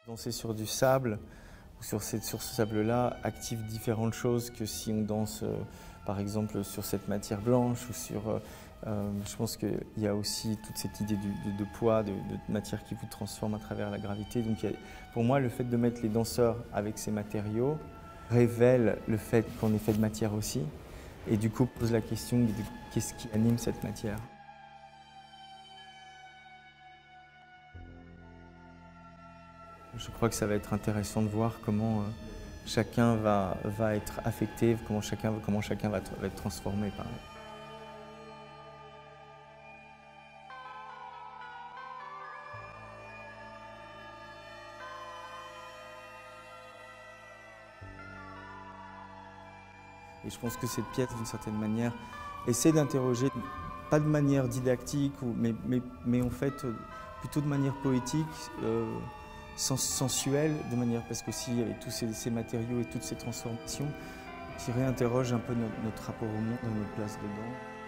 Danser sur du sable ou sur ce sable-là active différentes choses que si on danse par exemple sur cette matière blanche ou sur... je pense qu'il y a aussi toute cette idée de poids, de matière qui vous transforme à travers la gravité. Donc pour moi, le fait de mettre les danseurs avec ces matériaux révèle le fait qu'on est fait de matière aussi et du coup pose la question de qu'est-ce qui anime cette matière. Je crois que ça va être intéressant de voir comment chacun va être affecté, comment chacun va être transformé par. Et je pense que cette pièce, d'une certaine manière, essaie d'interroger, pas de manière didactique, mais en fait plutôt de manière poétique, sensuelle, parce qu'aussi avec tous ces matériaux et toutes ces transformations, qui réinterrogent un peu notre rapport au monde, notre place dedans.